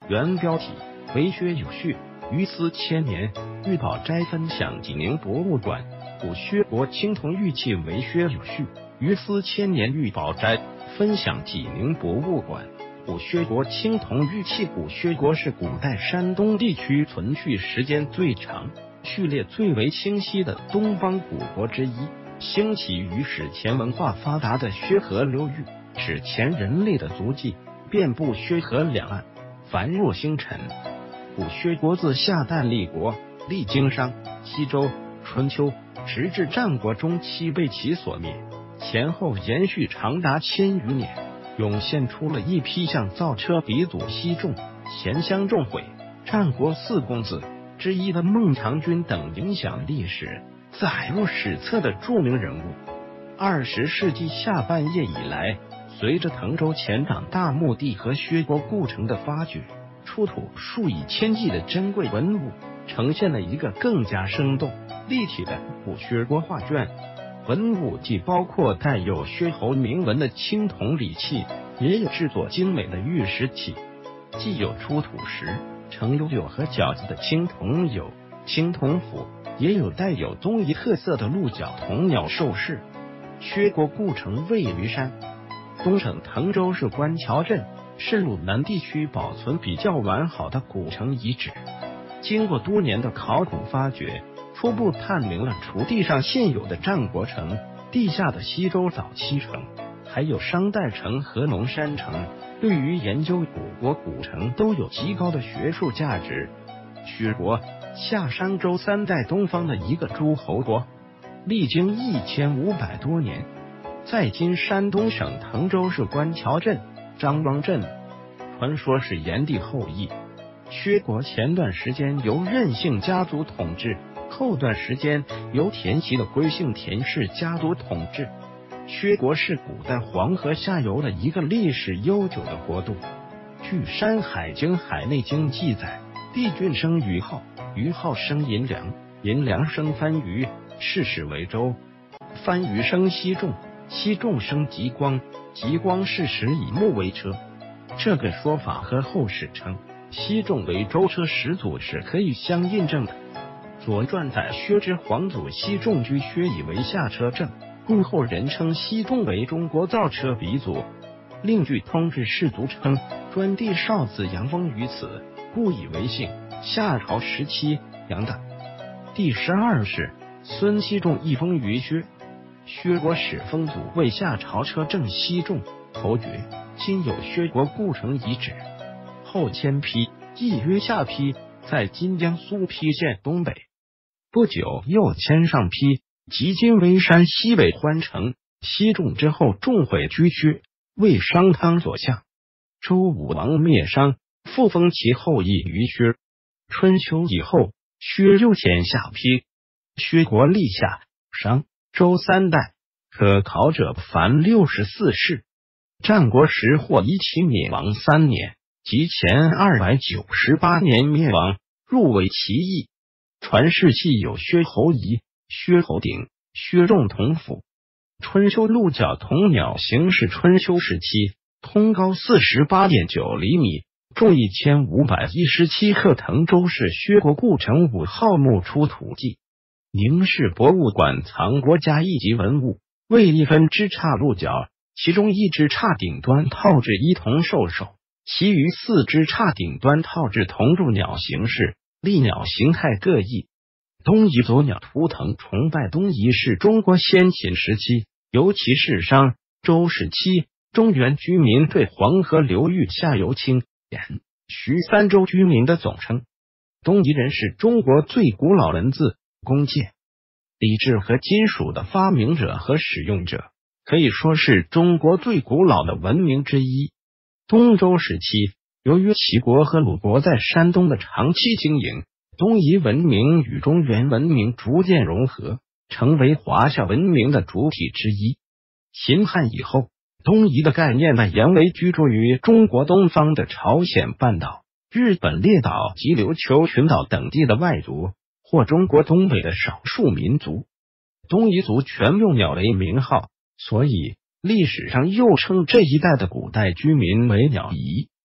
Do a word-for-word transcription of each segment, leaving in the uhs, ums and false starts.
原标题：为薛有序，于斯千年。玉宝斋分享济宁博物馆。古薛国青铜玉器为薛有序，于斯千年。玉宝斋分享济宁博物馆。古薛国青铜玉器。古薛国是古代山东地区存续时间最长、序列最为清晰的东方古国之一，兴起于史前文化发达的薛河流域。史前人类的足迹遍布薛河两岸，繁若星辰。古薛国自夏代立国，历经商、西周、春秋，直至战国中期被其所灭，前后延续长达千余年，涌现出了一批像造车鼻祖西仲、贤相仲毁、战国四公子之一的孟尝君等影响历史、载入史册的著名人物。二十世纪下半叶以来，随着滕州前掌大墓地和薛国故城的发掘，出土数以千计的珍贵文物，呈现了一个更加生动立体的古薛国画卷。文物既包括带有薛侯铭文的青铜礼器，也有制作精美的玉石器，既有出土时盛有酒和饺子的青铜牖、青铜釜，也有带有东夷特色的鹿角铜鸟兽饰。薛国故城位于山东省滕州市官桥镇，是鲁南地区保存比较完好的古城遗址。经过多年的考古发掘，初步探明了除地上现有的战国城、地下的西周早期城，还有商代城和龙山城，对于研究古国古城都有极高的学术价值。薛国，夏商周三代东方的一个诸侯国，历经一千五百多年，在今山东省滕州市官桥镇、张庄镇，传说是炎帝后裔。薛国前段时间由任姓家族统治，后段时间由田齐的归姓田氏家族统治。薛国是古代黄河下游的一个历史悠久的国度。据《山海经·海内经》记载，帝俊生于浩，于浩生银良，银良生番禺，世世为周。番禺生西仲，西仲生极光，极光世时以木为车。这个说法和后世称西仲为舟车始祖是可以相印证的。左传载薛之皇祖西仲居薛以为下车正，故后人称西仲为中国造车鼻祖。另据通志士族称专帝少子杨封于此，故以为姓。夏朝时期杨的第十二世孙西仲亦封于薛。薛国始封祖为夏朝车正西仲侯爵，今有薛国故城遗址。后迁丕，亦曰下丕，在今江苏邳县东北。不久又迁上邳，即今微山西北欢城。西仲之后重毁居薛，为商汤左相。周武王灭商，复封其后裔于薛。春秋以后，薛又迁下邳。薛国立夏、商、周三代，可考者凡六十四世。战国时或以其灭亡三年，即前二百九十八年灭亡，入为其邑。传世系有薛侯仪、薛侯鼎、薛仲同府。春秋鹿角铜鸟形是春秋时期，通高四十八点九厘米，重一千五百一十七克。滕州市薛国故城五号墓出土记。宁市博物馆藏国家一级文物，为一分支叉鹿角，其中一支叉顶端套制一铜兽首，其余四支叉顶端套制铜柱鸟形式，立鸟形态各异。东夷左鸟图腾崇拜东夷是中国先秦时期，尤其是商、周时期，中原居民对黄河流域下游清、兖、徐三州居民的总称。东夷人是中国最古老文字、弓箭、礼制和金属的发明者和使用者，可以说是中国最古老的文明之一。东周时期，由于齐国和鲁国在山东的长期经营，东夷文明与中原文明逐渐融合，成为华夏文明的主体之一。秦汉以后，东夷的概念蔓延为居住于中国东方的朝鲜半岛、日本列岛及琉球群岛等地的外族，或中国东北的少数民族。东夷族全用鸟为名号，所以历史上又称这一带的古代居民为鸟夷。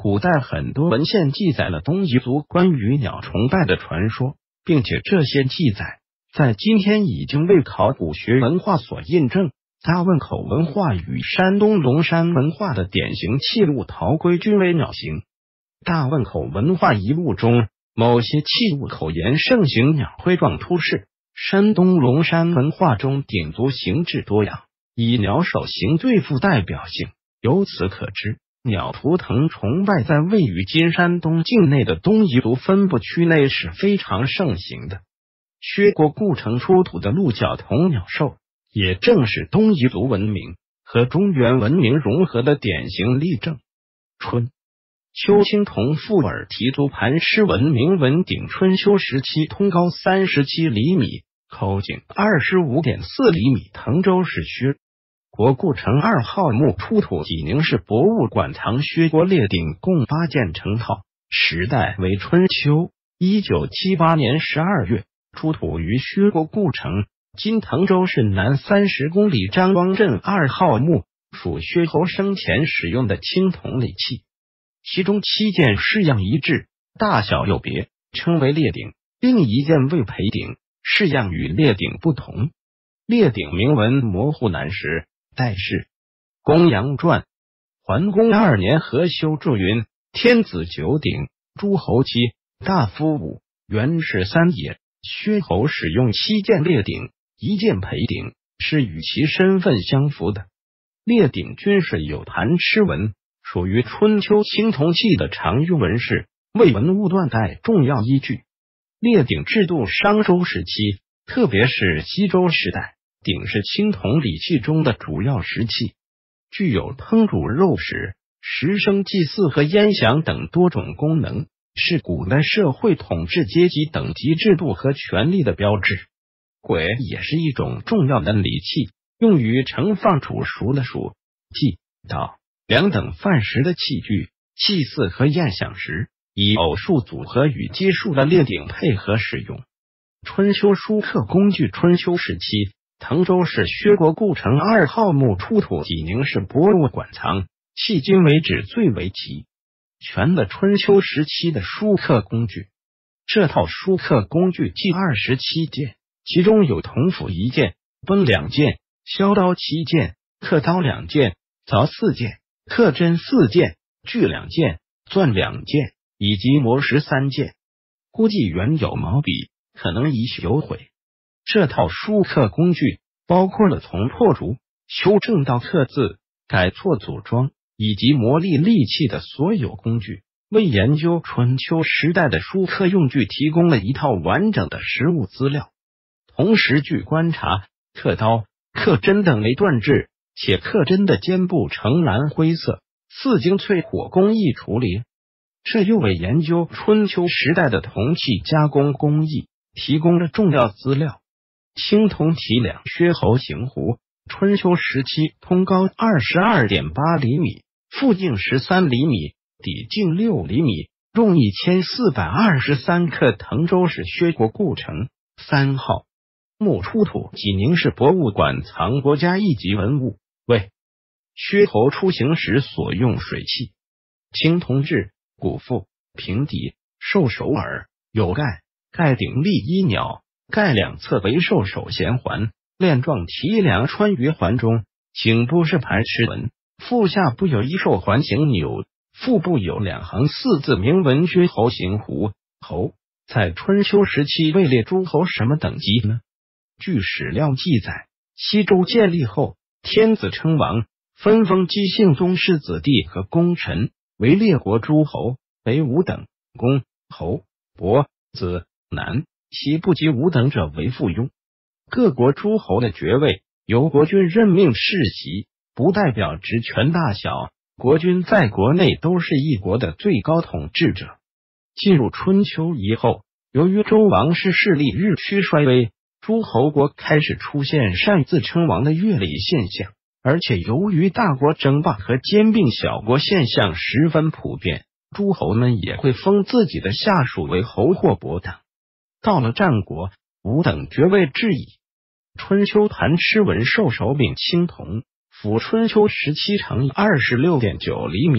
古代很多文献记载了东夷族关于鸟崇拜的传说，并且这些记载在今天已经为考古学文化所印证。大汶口文化与山东龙山文化的典型器物陶龟均为鸟形。大汶口文化遗物中，某些器物口沿盛行鸟喙状突饰。山东龙山文化中鼎足形制多样，以鸟首形最富代表性。由此可知，鸟图腾崇拜在位于今山东境内的东夷族分布区内是非常盛行的。薛国故城出土的鹿角铜鸟兽，也正是东夷族文明和中原文明融合的典型例证。春秋青铜富尔提族盘狮文明文鼎春秋时期通高三十七厘米，口径 二十五点四厘米。滕州市薛国故城二号墓出土济宁市博物馆藏薛国列鼎共八件成套，时代为春秋，一九七八年十二月出土于薛国故城今滕州市南三十公里张庄镇二号墓，属薛侯生前使用的青铜礼器。其中七件式样一致，大小有别，称为列鼎；另一件为陪鼎，式样与列鼎不同。列鼎铭文模糊难识，代是公羊传。桓公二年何修注云：天子九鼎，诸侯七，大夫五，元氏三也。薛侯使用七件列鼎，一件陪鼎，是与其身份相符的。列鼎均是有盘螭纹，属于春秋青铜器的常用纹饰，为文物断代重要依据。列鼎制度商周时期，特别是西周时代，鼎是青铜礼器中的主要食器，具有烹煮肉食、食生祭祀和烟享等多种功能，是古代社会统治阶级等级制度和权力的标志。簋也是一种重要的礼器，用于盛放煮熟的黍、稷、稻、粮等饭食的器具，祭祀和宴享时，以偶数组合与奇数的列鼎配合使用。春秋书刻工具春秋时期，滕州市薛国故城二号墓出土济宁市博物馆藏，迄今为止最为齐全的春秋时期的书刻工具。这套书刻工具计二十七件，其中有铜斧一件，奔两件，削刀七件，刻刀两件，凿四件，刻针四件，锯两件，钻两件，以及磨石三件。估计原有毛笔，可能已朽毁。这套书刻工具包括了从破竹、修正到刻字、改错组装以及磨砺利器的所有工具，为研究春秋时代的书刻用具提供了一套完整的实物资料。同时据观察，刻刀、刻针等为锻制，且刻针的尖部呈蓝灰色，似经淬火工艺处理，这又为研究春秋时代的铜器加工工艺提供了重要资料。青铜提梁薛侯形壶，春秋时期通高 二十二点八厘米，腹径十三厘米，底径六厘米，重一千四百二十三克。滕州市薛国故城三号墓出土济宁市博物馆藏国家一级文物，为薛侯出行时所用水器。青铜制，鼓腹、平底、兽首耳，有盖，盖顶立一鸟，盖两侧为兽首衔环，链状提梁穿于环中，颈部是盘螭纹，腹下部有一兽环形钮，腹部有两行四字铭文薛侯形壶。侯在春秋时期位列诸侯什么等级呢？据史料记载，西周建立后，天子称王，分封姬姓宗室子弟和功臣为列国诸侯，为五等，公、侯、伯、子、男，其不及五等者为附庸。各国诸侯的爵位由国君任命世袭，不代表职权大小，国君在国内都是一国的最高统治者。进入春秋以后，由于周王室势力日趋衰微，诸侯国开始出现擅自称王的越礼现象，而且由于大国争霸和兼并小国现象十分普遍，诸侯们也会封自己的下属为侯或伯等。到了战国，五等爵位制矣。春秋盘螭纹兽首柄青铜，斧春秋时期长 二十六点九厘米，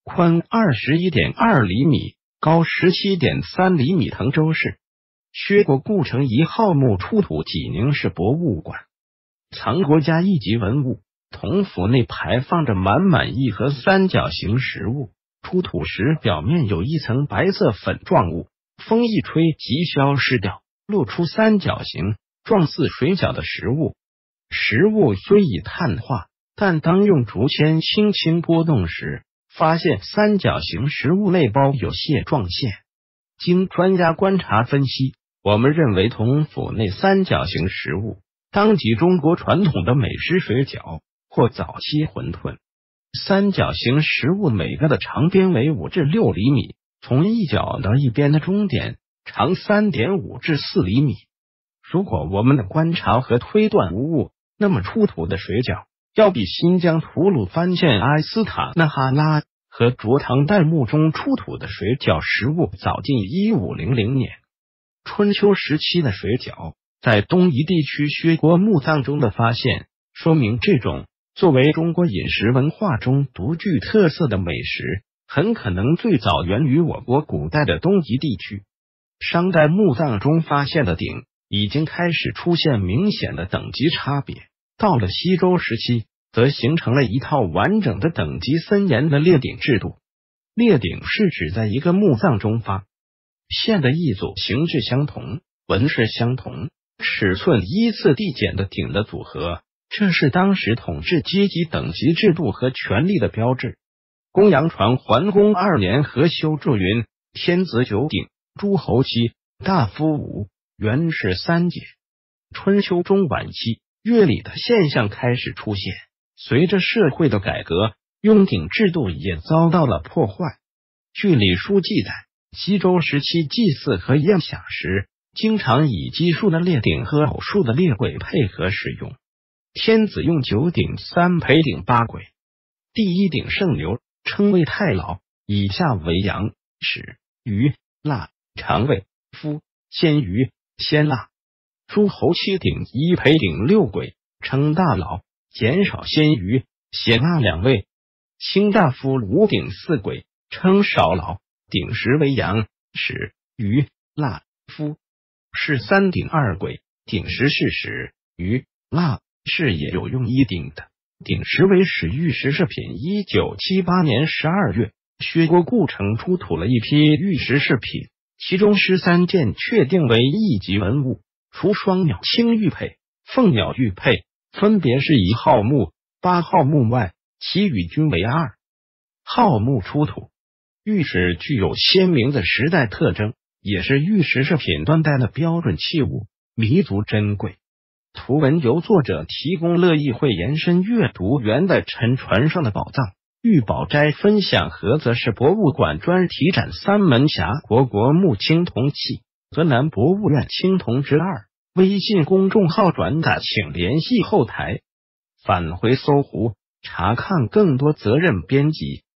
宽二十一点二厘米，高十七点三厘米。滕州市薛国故城一号墓出土济宁市博物馆，藏国家一级文物。铜釜内排放着满满一盒三角形食物，出土时表面有一层白色粉状物，风一吹即消失掉，露出三角形状似水饺的食物。食物虽已碳化，但当用竹签轻轻拨动时，发现三角形食物内包有蟹状线。经专家观察分析，我们认为铜釜内三角形食物当即中国传统的美食水饺或早期馄饨。三角形食物每个的长边为五至六厘米，从一角到一边的中点长 三点五至四厘米。如果我们的观察和推断无误，那么出土的水饺要比新疆吐鲁番县阿斯塔纳哈拉和卓唐代墓中出土的水饺食物早近一五零零年。春秋时期的水饺在东夷地区薛国墓葬中的发现，说明这种作为中国饮食文化中独具特色的美食，很可能最早源于我国古代的东夷地区。商代墓葬中发现的鼎已经开始出现明显的等级差别，到了西周时期，则形成了一套完整的等级森严的列鼎制度。列鼎是指在一个墓葬中发现的一组形制相同、纹饰相同、尺寸依次递减的鼎的组合，这是当时统治阶级等级制度和权力的标志。公羊传桓公二年何修注云：天子九鼎，诸侯七，大夫五，元氏三节。春秋中晚期，乐礼的现象开始出现，随着社会的改革，用鼎制度也遭到了破坏。据礼书记载，西周时期祭祀和宴享时，经常以奇数的列鼎和偶数的列簋配合使用。天子用九鼎、三陪鼎、八簋。第一鼎圣牛，称为太老，以下为羊、豕、鱼、腊、肠胃、夫、鲜鱼、鲜腊。诸侯七鼎，一陪鼎六簋，称大老，减少鲜鱼、鲜腊两味。卿大夫五鼎四簋，称少老，鼎食为羊、豕、鱼、腊、夫。是三鼎二簋，鼎食是豕、鱼、腊。是也有用一鼎的。鼎食为史玉石饰品。一九七八年十二月，薛国故城出土了一批玉石饰品，其中十三件确定为一级文物，除双鸟青玉佩、凤鸟玉佩分别是一号墓、八号墓外，其余均为二号墓出土。玉石具有鲜明的时代特征，也是玉石饰品端带的标准器物，弥足珍贵。图文由作者提供，乐意会延伸阅读元代沉船上的宝藏。玉宝斋分享菏泽市博物馆专题展三门峡国国墓青铜器，河南博物院青铜之二。微信公众号转达请联系后台。返回搜狐查看更多责任编辑。